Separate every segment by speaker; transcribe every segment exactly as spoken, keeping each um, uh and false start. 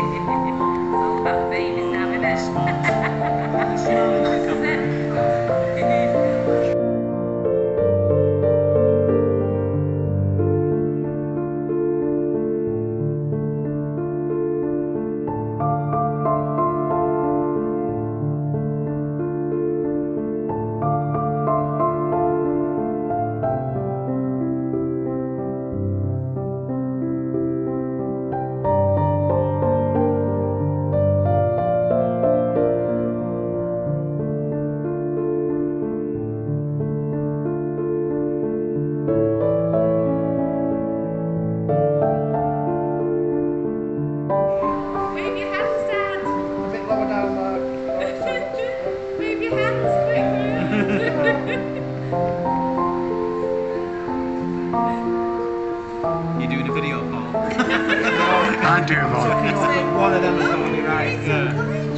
Speaker 1: all about babies now, isn't it? Wave your hands, Dad.
Speaker 2: A bit lower down, Mark.
Speaker 1: Wave your hands, quick.
Speaker 3: You doing a video, Paul?
Speaker 2: I'm doing one.
Speaker 3: One of them is only right. Yeah.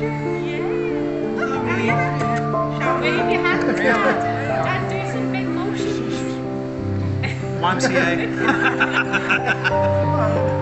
Speaker 1: Yeah. Wave your hands, Dad. Dad, do some big motions.
Speaker 3: Y M C A.